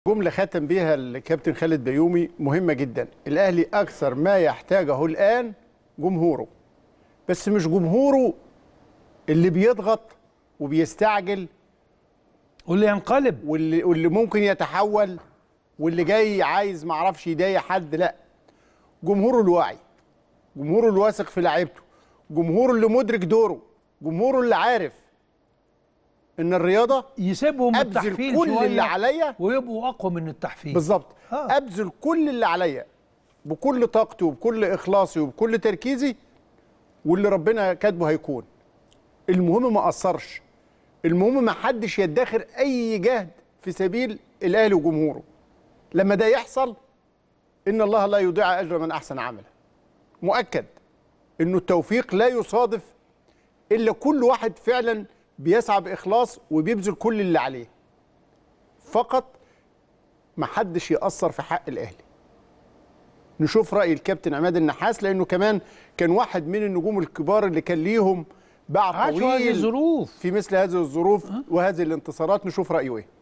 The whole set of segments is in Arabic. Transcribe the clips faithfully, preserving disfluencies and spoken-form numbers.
جملة ختم بيها الكابتن خالد بيومي مهمة جدا. الأهلي أكثر ما يحتاجه الآن جمهوره، بس مش جمهوره اللي بيضغط وبيستعجل واللي ينقلب واللي, واللي ممكن يتحول واللي جاي عايز معرفش يضايق حد. لا، جمهوره الواعي، جمهوره اللي واثق في لعيبته، جمهوره اللي مدرك دوره، جمهوره اللي عارف ان الرياضه يسيبهم التحفيل كل شوية اللي عليا ويبقوا اقوى من التحفيل بالظبط. آه. ابذل كل اللي عليا بكل طاقتي وبكل اخلاصي وبكل تركيزي، واللي ربنا كاتبه هيكون. المهم ما اقصرش، المهم ما حدش يدخر اي جهد في سبيل الاهلي وجمهوره. لما ده يحصل ان الله لا يضيع اجر من احسن عملا. مؤكد انه التوفيق لا يصادف الا كل واحد فعلا بيسعى باخلاص وبيبذل كل اللي عليه. فقط ما حدش يأثر في حق الاهلي. نشوف رأي الكابتن عماد النحاس، لانه كمان كان واحد من النجوم الكبار اللي كان ليهم باع طويل الظروف في مثل هذه الظروف أه؟ وهذه الانتصارات. نشوف رأيه ايه.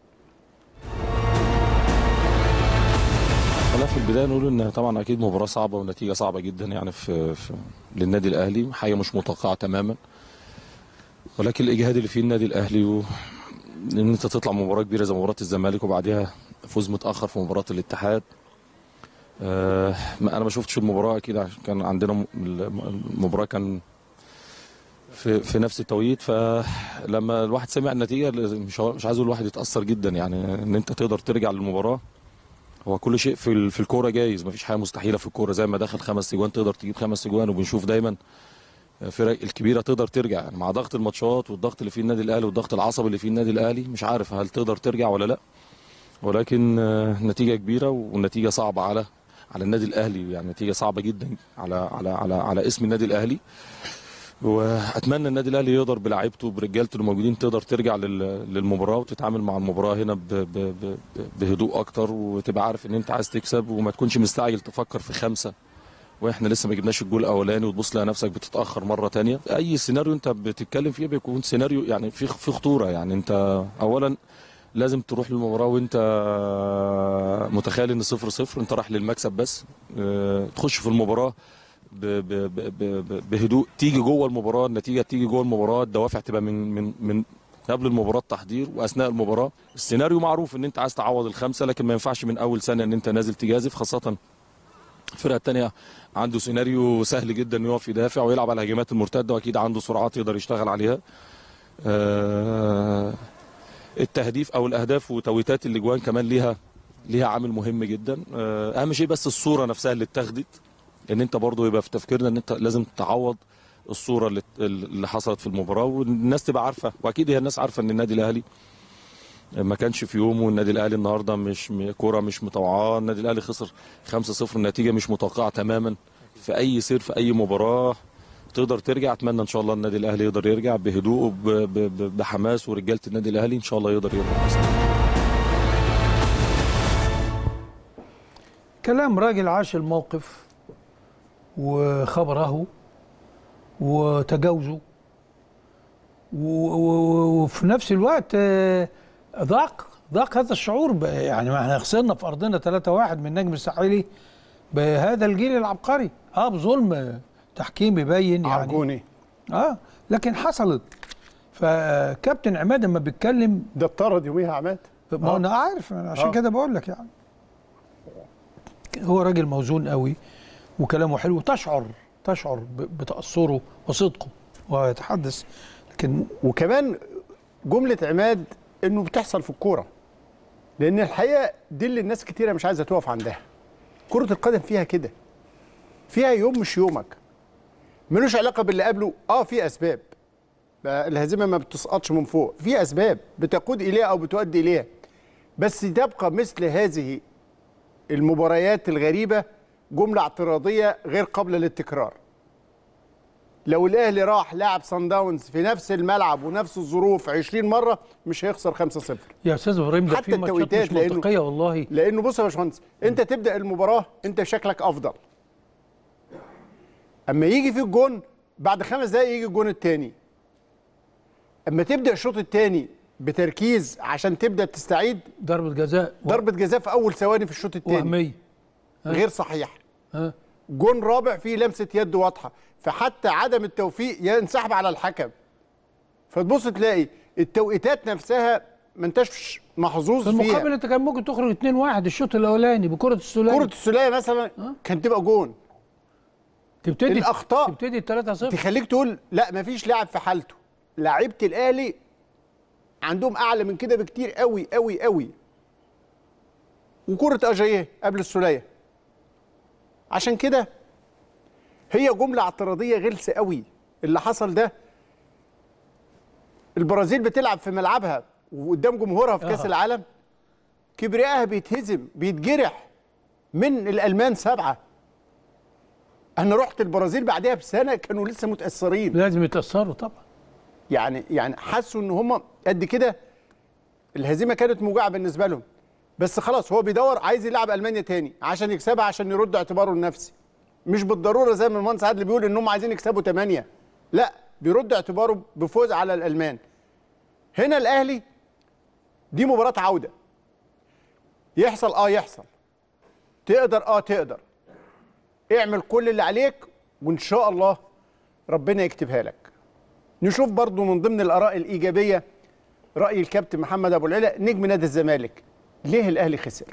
أنا في البداية نقول إن طبعا أكيد مباراة صعبة ونتيجة صعبة جدا يعني في, في للنادي الأهلي، حاجة مش متوقعة تماما، ولكن الإجهاد اللي فيه النادي الأهلي و... إن أنت تطلع مباراة كبيرة زي مباراة الزمالك وبعدها فوز متأخر في مباراة الاتحاد. آه أنا ما شفتش المباراة أكيد، كان عندنا المباراة كان في في نفس التوقيت، فلما الواحد سمع النتيجة مش مش عايز الواحد يتأثر جدا، يعني إن أنت تقدر ترجع للمباراة. هو كل شيء في في الكوره جايز، مفيش حاجه مستحيله في الكوره، زي ما دخل خمس اجوان تقدر تجيب خمس اجوان، وبنشوف دايما الفرق الكبيره تقدر ترجع، يعني مع ضغط الماتشات والضغط اللي فيه النادي الاهلي والضغط العصبي اللي فيه النادي الاهلي، مش عارف هل تقدر ترجع ولا لا، ولكن نتيجه كبيره ونتيجه صعبه على على النادي الاهلي، يعني نتيجه صعبه جدا على على على على اسم النادي الاهلي. واتمنى النادي الاهلي يقدر بلاعيبته برجالته الموجودين تقدر ترجع للمباراه وتتعامل مع المباراه هنا بهدوء اكتر، وتبقى عارف ان انت عايز تكسب وما تكونش مستعجل تفكر في خمسه واحنا لسه ما جبناش الجول الاولاني وتبص لها نفسك بتتاخر مره ثانيه. اي سيناريو انت بتتكلم فيه بيكون سيناريو يعني في في خطوره، يعني انت اولا لازم تروح للمباراه وانت متخيل ان صفر صفر، انت رايح للمكسب بس، تخش في المباراه بهدوء، تيجي جوه المباراه النتيجه تيجي جوه المباراه، الدوافع تبقى من من من قبل المباراه التحضير واثناء المباراه. السيناريو معروف ان انت عايز تعوض الخمسه، لكن ما ينفعش من اول سنه ان انت نازل تجازف، خاصه الفرقه الثانيه عنده سيناريو سهل جدا انه يقف يدافع ويلعب على الهجمات المرتده، واكيد عنده سرعات يقدر يشتغل عليها. أه التهديف او الاهداف وتويتات الاجوان كمان ليها ليها عامل مهم جدا. أه اهم شيء بس الصوره نفسها اللي اتاخدت، ان انت برضو يبقى في تفكيرنا ان انت لازم تعوض الصوره اللي اللي حصلت في المباراه، والناس تبقى عارفه، واكيد هي الناس عارفه ان النادي الاهلي ما كانش في يومه، النادي الاهلي النهارده مش كوره مش متوقعه، النادي الاهلي خسر خمسة صفر، النتيجه مش متوقعه تماما في اي سير في اي مباراه تقدر ترجع. اتمنى ان شاء الله النادي الاهلي يقدر يرجع بهدوء بحماس، ورجاله النادي الاهلي ان شاء الله يقدر يرجع. كلام راجل عاش الموقف وخبره وتجاوزه، وفي نفس الوقت ضاق ضاق هذا الشعور، يعني احنا خسرنا في ارضنا ثلاثة واحد من النجم الساحلي بهذا الجيل العبقري، اه بظلم تحكيم يبين يعني عرجوني اه لكن حصلت. فكابتن عماد لما بيتكلم ده اطرد يوميها عماد، ما انا عارف عشان آه. كده بقول لك، يعني هو راجل موزون قوي وكلامه حلو، تشعر تشعر بتأثره وصدقه ويتحدث. لكن وكمان جملة عماد انه بتحصل في الكورة، لان الحقيقة دي اللي الناس كتيرة مش عايزة تقف عندها. كرة القدم فيها كده، فيها يوم مش يومك، ملوش علاقة باللي قبله. اه في اسباب، الهزيمة ما بتسقطش من فوق، في اسباب بتقود اليها او بتؤدي اليها، بس تبقى مثل هذه المباريات الغريبة جملة اعتراضية غير قابلة للتكرار. لو الأهلي راح لاعب صن داونز في نفس الملعب ونفس الظروف عشرين مرة مش هيخسر خمسة صفر يا أستاذ إبراهيم، ده حتى التوقيتات، مش منطقية والله. لأنه بص يا باشمهندس، أنت تبدأ المباراة أنت شكلك أفضل، أما يجي في الجون بعد خمس دقايق يجي الجون الثاني، أما تبدأ الشوط الثاني بتركيز عشان تبدا تستعيد. ضربه جزاء ضربه جزاء في اول ثواني في الشوط الثاني وهميه غير صحيح. ها جون رابع فيه لمسه يد واضحه، فحتى عدم التوفيق ينسحب على الحكم. فتبص تلاقي التوقيتات نفسها ما انتش محظوظ فيها. في المقابل انت كان ممكن تخرج اتنين واحد الشوط الاولاني بكره السوليه. كره السوليه مثلا كانت تبقى جون. تبتدي الاخطاء تبتدي ثلاثة صفر تخليك تقول لا مفيش لاعب في حالته. لعيبه الاهلي عندهم اعلى من كده بكتير قوي قوي قوي. وكره اجاييه قبل السوليه، عشان كده هي جمله اعتراضيه غلسه قوي اللي حصل ده. البرازيل بتلعب في ملعبها وقدام جمهورها في كاس العالم، كبريائها بيتهزم بيتجرح من الالمان سبعه. انا رحت البرازيل بعدها بسنه كانوا لسه متاثرين. لازم يتاثروا طبعا. يعني يعني حسوا ان هم قد كده. الهزيمه كانت موجعه بالنسبه لهم، بس خلاص هو بيدور عايز يلعب المانيا تاني عشان يكسبها، عشان يرد اعتباره النفسي. مش بالضروره زي ما المهندس عادل بيقول انهم عايزين يكسبوا ثمانية، لا بيرد اعتباره بفوز على الالمان. هنا الاهلي دي مباراه عوده. يحصل اه يحصل، تقدر اه تقدر، اعمل كل اللي عليك وان شاء الله ربنا يكتبها لك. نشوف برضو من ضمن الاراء الايجابيه راي الكابتن محمد ابو العلا نجم نادي الزمالك. ليه الاهلي خسر؟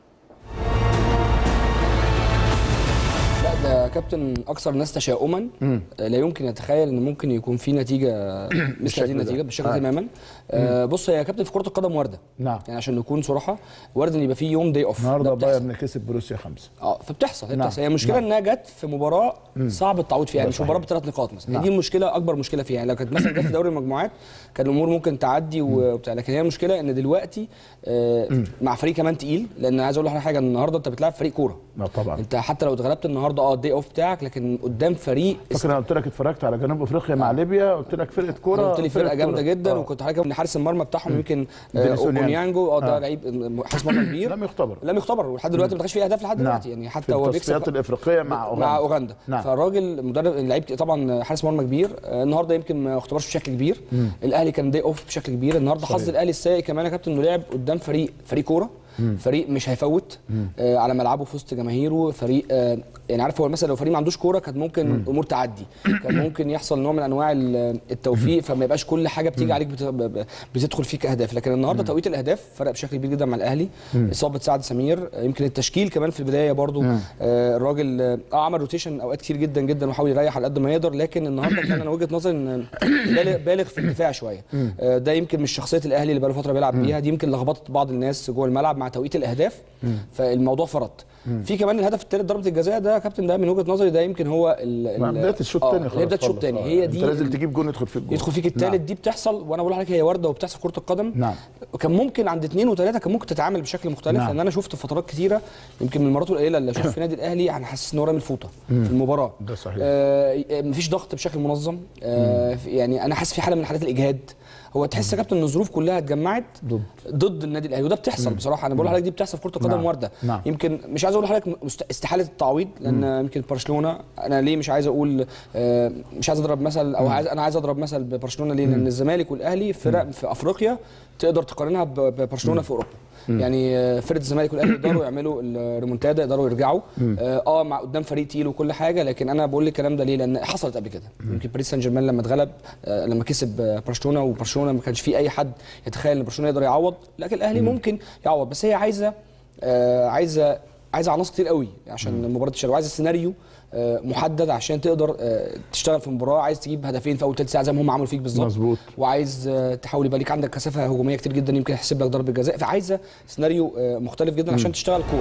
لا ده كابتن اكثر الناس تشاؤما. لا يمكن يتخيل ان ممكن يكون في نتيجه مثل هذه النتيجه بالشكل آه. تماما. آه بص يا كابتن في كره القدم وارده، نعم، يعني عشان نكون صراحه وارد ان يبقى في يوم داي اوف. النهارده بايرن كسب بروسيا خمسه. اه فبتحصل هي نعم. بتحصل. هي المشكله نعم. انها جت في مباراه صعب التعويض فيها، يعني مش مباراه بثلاث نقاط مثلا. نعم. دي المشكله، اكبر مشكله فيها. يعني لو كانت مثلا جت في دوري المجموعات كان الامور ممكن تعدي وبتاع، لكن هي المشكله ان دلوقتي آه مع فريق كمان تقيل. لان عايز اقول لك حاجه، النهارده انت بتلعب فريق كوره. لا طبعا انت حتى لو اتغلبت النهارده اه الداي اوف بتاعك، لكن قدام فريق. فاكر انا قلت لك اتفرجت على جنوب افريقيا مع ليبيا، قلت لك فرقه كوره، قلت لي فرقه جامده جدا. آه. وكنت حضرتك ان حارس المرمى بتاعهم يمكن اونيانجو اه ده آه. لعيب حارس مرمى كبير. لم يختبر لم يختبر ولحد دلوقتي ما دخلش فيه اهداف لحد دلوقتي. يعني حتى هو بيكسب في التصفيات الافريقيه مع اوغندا مع اوغندا. نعم. فالراجل مدرب لعيب طبعا حارس مرمى كبير. النهارده يمكن ما اختبرش بشكل كبير. مم. الاهلي كان داي اوف بشكل كبير. النهارده حظ الاهلي السيء كمان يا كابتن انه لعب قدام فريق فريق كوره، فريق مش هيفوت آه على ملعبه في وسط جماهيره. فريق آه يعني عارف هو مثلا لو فريق ما عندوش كوره كانت ممكن مم. امور تعدي، كان ممكن يحصل نوع من انواع التوفيق، فما يبقاش كل حاجه بتيجي عليك بتدخل فيك اهداف. لكن النهارده توقيت الاهداف فرق بشكل كبير جدا مع الاهلي. مم. اصابه سعد سمير، يمكن التشكيل كمان في البدايه برضو آه الراجل اه عمل روتيشن اوقات كتير جدا جدا وحاول يريح على قد ما يقدر. لكن النهارده كان انا وجهه نظري ان بالغ في الدفاع شويه. آه ده يمكن مش شخصيه الاهلي اللي بقاله فتره بيلعب بيها. دي يمكن لخبطت بعض الناس جوه الملعب مع توقيت الاهداف. مم. فالموضوع فرط. مم. في كمان الهدف الثالث ضربه الجزاء ده يا كابتن، ده من وجهه نظري ده يمكن هو بدايه الشوط الثاني. خلاص بدايه الشوط الثاني هي دي. انت لازم تجيب جون يدخل فيك جون يدخل فيك الثالث. نعم. دي بتحصل وانا بقول لحضرتك هي وارده وبتحصل في كره القدم. نعم. كان ممكن عند اثنين وثلاثه كان ممكن تتعامل بشكل مختلف. نعم. لان انا شفت فترات كتيره يمكن من المرات القليله اللي اشوف في نادي الاهلي انا حاسس ان هو رامي الفوطه في المباراه. ده صحيح. آه مفيش ضغط بشكل منظم. آه يعني انا حاسس في حاله من حالات الاجهاد. هو تحس يا كابتن ان الظروف كلها اتجمعت ضد ضد النادي الاهلي، وده بتحصل. مم. بصراحه انا بقول لحضرتك دي بتحصل في كره القدم. نعم. وارده. نعم. يمكن مش عايز اقول لحضرتك استحاله التعويض، لان مم. يمكن برشلونه انا ليه مش عايز اقول آه مش عايز اضرب مثل او عايز انا عايز اضرب مثل ببرشلونه ليه؟ لان الزمالك والاهلي فرق في افريقيا تقدر تقارنها ببرشلونه في اوروبا. مم. يعني فرقه الزمالك والاهلي يقدروا يعملوا الريمونتادا، يقدروا يرجعوا اه, آه مع قدام فريق تقيل وكل حاجه. لكن انا بقول لك الكلام ده ليه؟ لان حصلت قبل كده. يمكن باريس سان جيرمان لما اتغلب آه لما كسب برشلونه، وبرشلونه ما كانش في اي حد يتخيل ان برشلونه يقدر يعوض، لكن الاهلي مم. ممكن يعوض. بس هي عايزه آه عايزه عايزه عناصر كتير قوي عشان مباراه الشباب، وعايزه سيناريو آه محدد عشان تقدر آه تشتغل في مباراه. عايز تجيب هدفين في اول ثلث ساعه زي ما هم عملوا فيك بالظبط. مظبوط. وعايز آه تحاول يبقى ليك عندك كثافه هجوميه كتير جدا، يمكن يحسب لك ضربه جزاء. فعايزه سيناريو آه مختلف جدا عشان تشتغل كوره.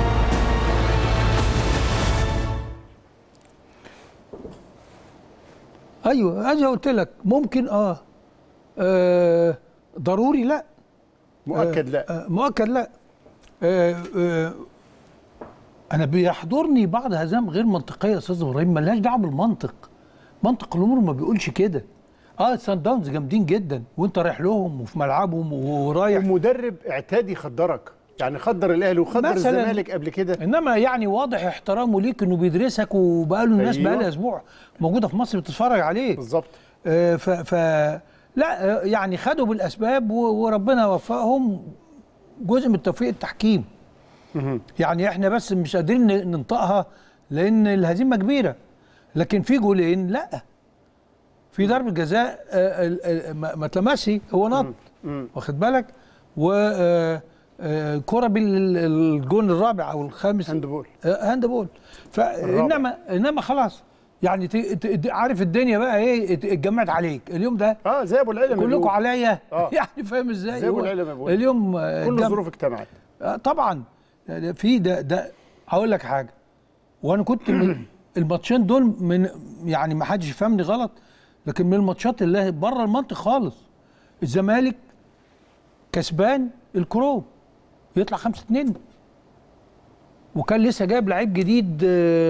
ايوه انا قلت لك ممكن اه, آه ضروري لا، مؤكد لا. آه مؤكد لا. آه آه انا بيحضرني بعض هزائم غير منطقيه يا استاذ ابراهيم، مالهاش دعوه بالمنطق. منطق الامور ما بيقولش كده. اه سان داونز جامدين جدا وانت رايح لهم وفي ملعبهم ورايح. المدرب اعتادي خدرك، يعني خدر الاهلي وخدر الزمالك قبل كده. انما يعني واضح احترامه ليك انه بيدرسك، وبقاله الناس أيوة. بقالها اسبوع موجوده في مصر بتتفرج عليه بالظبط. آه ف, ف لا يعني خدوا بالاسباب وربنا وفقهم. جزء من توفيق التحكيم. يعني احنا بس مش قادرين ننطقها لان الهزيمه كبيره، لكن في جولين لا، في ضربه جزاء ما تلمسي هو نط، واخد بالك، و كرة بالجون الرابع او الخامس هاندبول هاندبول فانما انما خلاص يعني عارف الدنيا بقى ايه اتجمعت عليك اليوم ده. اه زي ابو العلم كلكم عليا آه. يعني فاهم ازاي؟ زي ابو العلم اليوم كل الظروف اجتمعت. آه طبعا في ده ده هقول لك حاجه، وانا كنت من الماتشين دول من يعني ما حدش يفهمني غلط، لكن من الماتشات اللي بره المنطق خالص. الزمالك كسبان الكروب يطلع خمسة اتنين، وكان لسه جايب لعيب جديد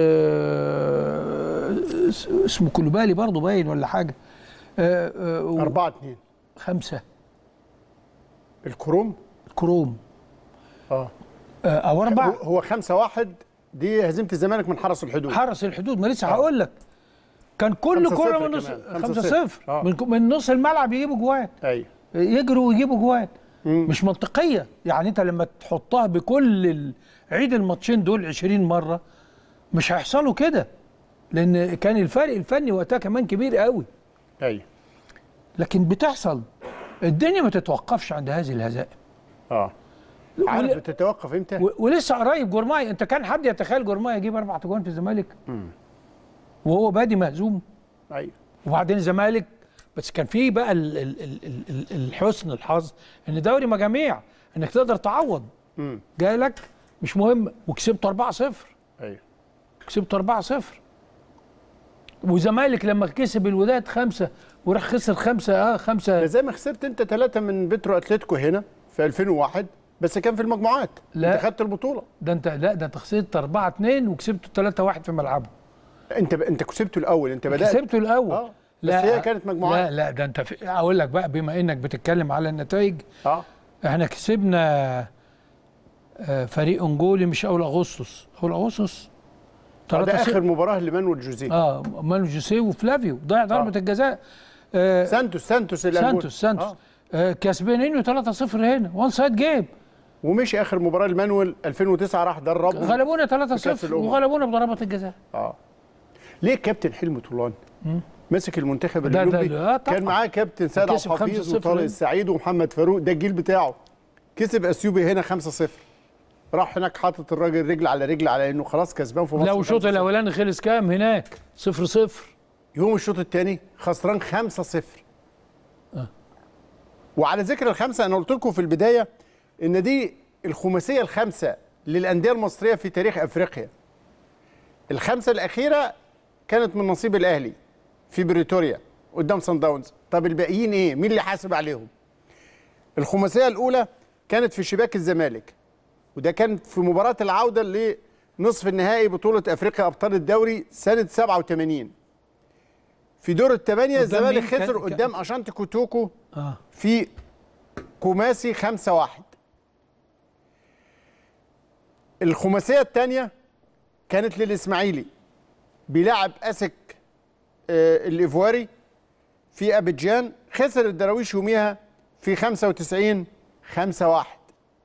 اسمه كولوبالي برضه باين ولا حاجه. أربعة اتنين خمسة الكروم الكروم اه او اربعة. هو خمسة واحد دي هزيمه الزمالك من حرس الحدود. حرس الحدود ما لسه هقول لك. كان كل كره من نص خمسة صفر آه. من, من نص الملعب يجيبوا جوان. ايوه يجروا ويجيبوا جوان. مش منطقيه يعني. انت لما تحطها بكل عيد الماتشين دول عشرين مره مش هيحصلوا كده، لان كان الفرق الفني وقتها كمان كبير قوي. ايوه لكن بتحصل. الدنيا ما تتوقفش عند هذه الهزائم. اه عارف ول... بتتوقف امتى؟ و... ولسه قريب جورماي. انت كان حد يتخيل جورماي يجيب اربع اجوان في الزمالك وهو بادي مهزوم؟ ايوه. وبعدين الزمالك بس كان فيه بقى ال ال ال ال الحسن الحظ ان دوري مجاميع انك تقدر تعوض. امم جاي لك مش مهم وكسبت أربعة صفر. ايوه كسبت أربعة صفر. وزمالك لما كسب الوداد خمسة وراح خسر خمسة اه خمسة زي ما خسرت انت ثلاثة من بترو اتلتيكو هنا في ألفين وواحد بس كان في المجموعات. لا انت خدت البطولة. ده انت لا ده انت خسرت أربعة اتنين وكسبته ثلاثة واحد في ملعبه. انت ب... انت كسبته الاول. انت بدأت كسبته الاول اه بس هي كانت مجموعات. لا لا ده انت في... اقول لك بقى بما انك بتتكلم على النتائج. اه احنا كسبنا فريق انجولي مش اول اغسطس اول اغسطس ده اخر مباراه لمانويل جوزيه. اه مانويل جوزيه وفلافيو ضيع ضربه آه. الجزاء. آه سانتوس سانتوس سانتوس سانتوس آه. آه كسبانين ثلاثة صفر هنا وان سايد جيم. ومشي اخر مباراه لمانويل ألفين وتسعة راح دربهم غلبونا ثلاثة صفر وغلبونا بضربات الجزاء. اه ليه كابتن حلمي طولان مسك المنتخب الاولمبي؟ آه كان معاه كابتن سيد عبد الحفيظ وطارق السعيد ومحمد فاروق. ده الجيل بتاعه. كسب اثيوبيا هنا خمسة صفر. راح هناك حاطط الراجل رجل على رجل على انه خلاص كسبان في مصر. لو الشوط الاولاني خلص كام هناك؟ صفر صفر. يوم الشوط الثاني خسران خمسة صفر. آه. وعلى ذكر الخمسه انا قلت لكم في البدايه ان دي الخماسيه الخامسه للانديه المصريه في تاريخ افريقيا. الخمسه الاخيره كانت من نصيب الاهلي في بريتوريا قدام صن داونز. طب الباقيين ايه؟ مين اللي حاسب عليهم؟ الخماسيه الاولى كانت في شباك الزمالك، وده كان في مباراة العودة لنصف النهائي بطولة أفريقيا أبطال الدوري سنة سبعة وثمانين. في دور الثمانية الزمالك خسر قدام أشانتي كوتوكو آه. في كوماسي خمسة واحد. الخماسية الثانية كانت للإسماعيلي بيلعب أسك آه الإيفواري في أبيجان. خسر الدراويش يوميها في خمسة وتسعين خمسة واحد.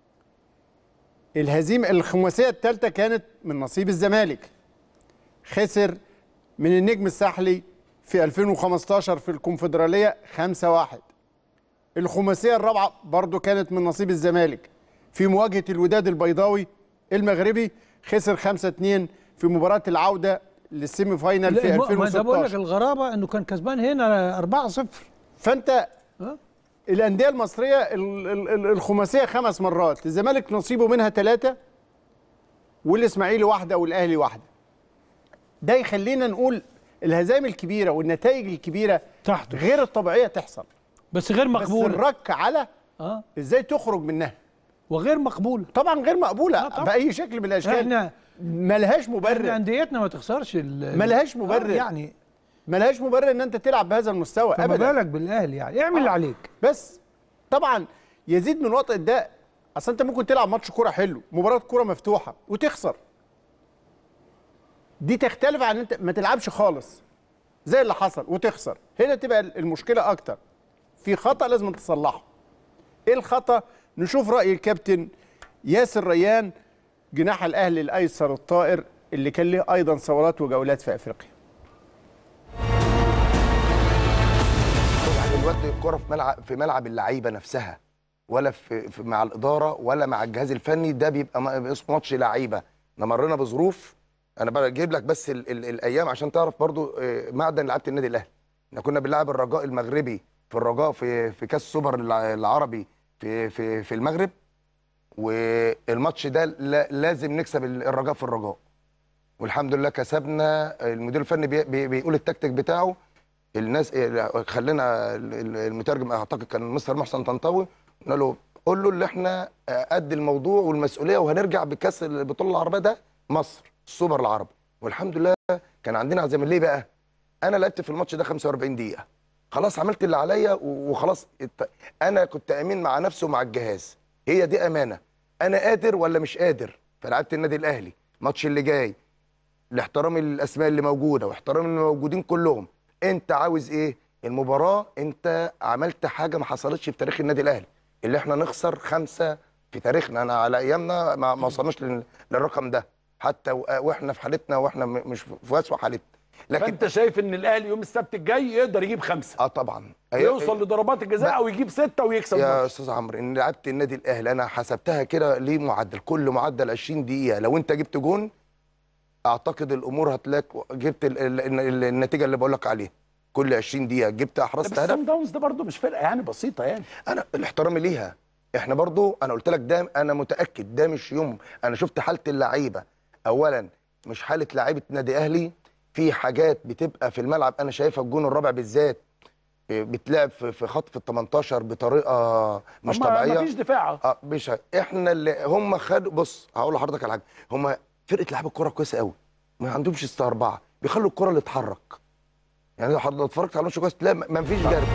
الهزيمه الخماسيه الثالثه كانت من نصيب الزمالك. خسر من النجم الساحلي في ألفين وخمستاشر في الكونفدراليه خمسة واحد. الخماسيه الرابعه برضو كانت من نصيب الزمالك في مواجهه الوداد البيضاوي المغربي. خسر خمسة اتنين في مباراه العوده للسيمي فاينال في ألفين وستاشر. ما بقول لك الغرابه انه كان كسبان هنا أربعة صفر. فانت أه؟ الانديه المصريه الخماسيه خمس مرات، الزمالك نصيبه منها ثلاثه والاسماعيلي واحده والاهلي واحده. ده يخلينا نقول الهزائم الكبيره والنتائج الكبيره تحت غير الطبيعيه تحصل، بس غير مقبوله. بس الرك على اه ازاي تخرج منها وغير مقبوله. طبعا غير مقبوله آه باي شكل من الاشكال. احنا ملهاش مبرر. احنا انديتنا ما تخسرش. ملهاش مبرر آه يعني ملهاش مبرر ان انت تلعب بهذا المستوى ابدا. ما بالك بالاهلي يعني اعمل اللي آه. عليك. بس طبعا يزيد من وطئ ده. اصل انت ممكن تلعب ماتش كوره حلو، مباراه كوره مفتوحه وتخسر. دي تختلف عن انت ما تلعبش خالص زي اللي حصل وتخسر. هنا تبقى المشكله اكتر. في خطأ لازم تصلحه. ايه الخطأ؟ نشوف رأي الكابتن ياسر ريان جناح الاهلي الايسر الطائر اللي كان له ايضا صولات وجولات في افريقيا. يعني دلوقتي الكرة في ملعب في ملعب اللعيبه نفسها، ولا في, في مع الاداره ولا مع الجهاز الفني، ده بيبقى اسمه ماتش لعيبه. احنا مرينا بظروف، انا بجيب لك بس ال ال الايام عشان تعرف برضو معدن لعيبه النادي الاهلي. احنا كنا بنلعب الرجاء المغربي في الرجاء في في كاس السوبر العربي في في في المغرب، والماتش ده لازم نكسب الرجاء في الرجاء، والحمد لله كسبنا. المدير الفني بي بي بيقول التكتيك بتاعه، الناس خلينا المترجم اعتقد كان مستر محسن طنطاوي، قلنا له قول له اللي احنا قد الموضوع والمسؤوليه وهنرجع بكاس البطوله العربيه ده مصر السوبر العربي. والحمد لله كان عندنا عزيمه. ليه بقى؟ انا لعبت في الماتش ده خمسة وأربعين دقيقه، خلاص عملت اللي عليا وخلاص. انا كنت امين مع نفسي ومع الجهاز، هي دي امانه، انا قادر ولا مش قادر. فلعبت النادي الاهلي الماتش اللي جاي لاحترامي للاسماء اللي موجوده واحترامي الموجودين كلهم، انت عاوز ايه؟ المباراه انت عملت حاجه ما حصلتش في تاريخ النادي الاهلي، اللي احنا نخسر خمسه في تاريخنا. انا على ايامنا ما وصلناش للرقم ده حتى واحنا في حالتنا واحنا مش في اسوء حالتنا. لكن انت شايف ان الاهلي يوم السبت الجاي يقدر يجيب خمسه؟ اه طبعا يوصل لضربات الجزاء او يجيب سته ويكسب. يا استاذ عمرو ان لعبت النادي الاهلي انا حسبتها كده ليه معدل، كل معدل عشرين دقيقه لو انت جبت جون اعتقد الامور هتلاقي جبت ال ال ال النتيجه اللي بقول لك عليها. كل عشرين دقيقه جبت احرزت هدف. بس سان داونز ده برضه مش فرقه يعني بسيطه يعني. انا الاحترام ليها، احنا برضه انا قلت لك ده انا متاكد ده مش يوم. انا شفت حاله اللعيبه، اولا مش حاله لعيبه نادي اهلي، في حاجات بتبقى في الملعب انا شايفها الجون الرابع بالذات بتلعب في خط في ال تمنتاشر بطريقه مش طبيعيه. مفيش دفاع. اه مش احنا اللي هم خدوا. بص هقول لحضرتك على حاجه، هم فرقه لعيبه الكوره كويسه قوي، ما عندهمش استربعه، بيخلوا الكوره اللي تتحرك. يعني لو حضرتك اتفرجت على الماتش كويس تلاقي ما فيش جرب.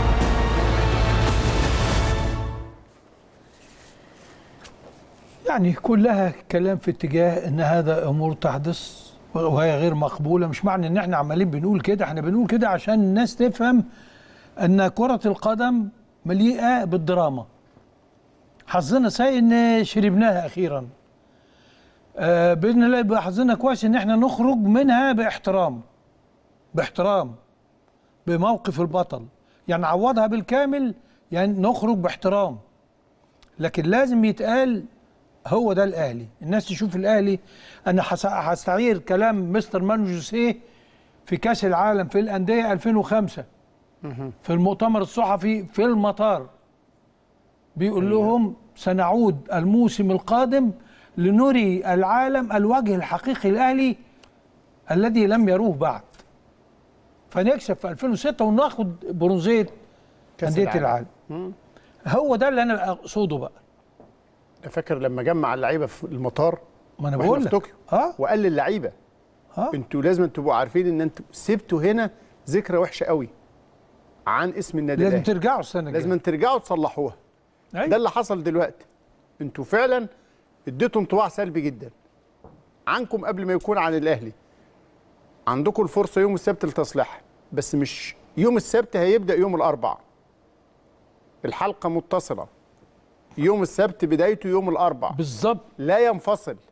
يعني كلها كلام في اتجاه ان هذا امور تحدث وهي غير مقبوله. مش معنى ان احنا عمالين بنقول كده، احنا بنقول كده عشان الناس تفهم ان كره القدم مليئه بالدراما. حظنا سيء ان شربناها اخيرا. آه باذن الله يبقى حظنا كويس ان احنا نخرج منها باحترام، باحترام بموقف البطل، يعني عوضها بالكامل، يعني نخرج باحترام. لكن لازم يتقال هو ده الاهلي، الناس تشوف الاهلي. انا هستعير كلام مستر مانو جوسيه في كاس العالم في الانديه ألفين وخمسة في المؤتمر الصحفي في المطار، بيقول لهم سنعود الموسم القادم لنري العالم الوجه الحقيقي الاهلي الذي لم يروه بعد، فنكسب في ألفين وستة وناخد برونزيه انديه العالم. هو ده اللي انا اقصده بقى. فاكر لما جمع اللعيبه في المطار؟ ما انا بقول في طوكيو اه وقال للعيبه اه انتوا لازم تبقوا عارفين ان انتوا سبتوا هنا ذكرى وحشه قوي عن اسم النادي الاهلي، لازم ترجعوا السنه الجايه، لازم ترجعوا تصلحوها. أي. ده اللي حصل دلوقتي. انتوا فعلا اديتوا انطباع سلبي جدا عنكم قبل ما يكون عن الاهلي. عندكم الفرصه يوم السبت لتصليحها، بس مش يوم السبت، هيبدا يوم الاربعاء. الحلقه متصله، يوم السبت بدايته يوم الاربعاء بالظبط، لا ينفصل.